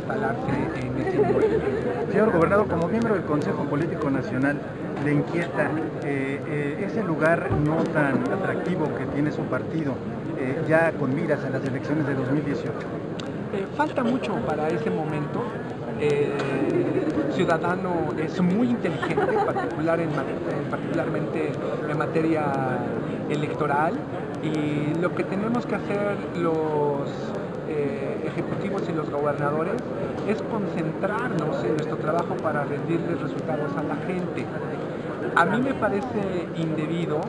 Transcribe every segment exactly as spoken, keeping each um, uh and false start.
instalarse en ese nivel. Señor gobernador, como miembro del Consejo Político Nacional, ¿le inquieta eh, eh, ese lugar no tan atractivo que tiene su partido, eh, ya con miras a las elecciones de dos mil dieciocho? Eh, falta mucho para ese momento. Eh, Ciudadano es muy inteligente, particular en, particularmente en materia electoral, y lo que tenemos que hacer los eh, ejecutivos y los gobernadores es concentrarnos en nuestro trabajo para rendirles resultados a la gente. A mí me parece indebido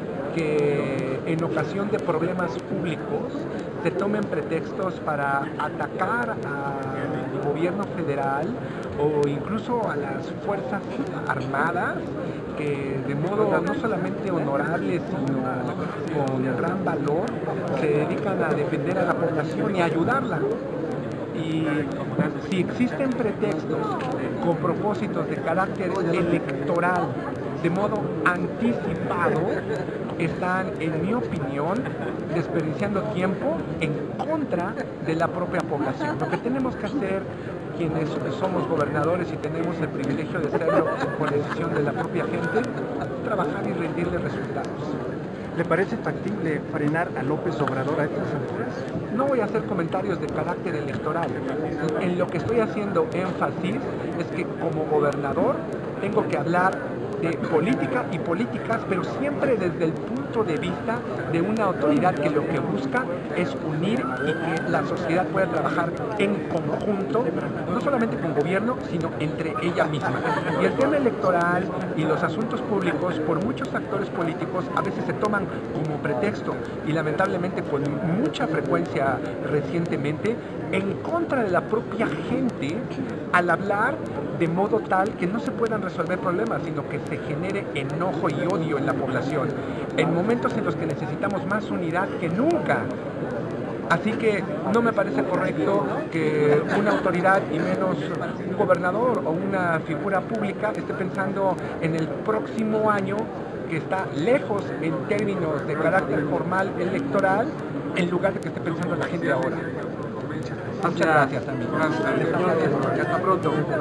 que en ocasión de problemas públicos se tomen pretextos para atacar al gobierno federal o incluso a las fuerzas armadas que de modo no solamente honorable sino con gran valor se dedican a defender a la población y a ayudarla. Y si existen pretextos con propósitos de carácter electoral de modo anticipado, están, en mi opinión, desperdiciando tiempo en contra de la propia población. Lo que tenemos que hacer quienes somos gobernadores y tenemos el privilegio de serlo por decisión de la propia gente, es trabajar y rendirle resultados. ¿Le parece factible frenar a López Obrador a estas alturas? No voy a hacer comentarios de carácter electoral. En lo que estoy haciendo énfasis es que como gobernador tengo que hablar de política y políticas, pero siempre desde el punto de vista de una autoridad que lo que busca es unir y que la sociedad pueda trabajar en conjunto, no solamente con gobierno, sino entre ella misma. Y el tema electoral y los asuntos públicos, por muchos actores políticos, a veces se toman como pretexto y lamentablemente con mucha frecuencia recientemente, en contra de la propia gente al hablar de modo tal que no se puedan resolver problemas, sino que se genere enojo y odio en la población, en momentos en los que necesitamos más unidad que nunca. Así que no me parece correcto que una autoridad, y menos un gobernador o una figura pública, esté pensando en el próximo año, que está lejos en términos de carácter formal electoral, en lugar de que esté pensando en la gente ahora. Muchas gracias, amigos. Hasta pronto.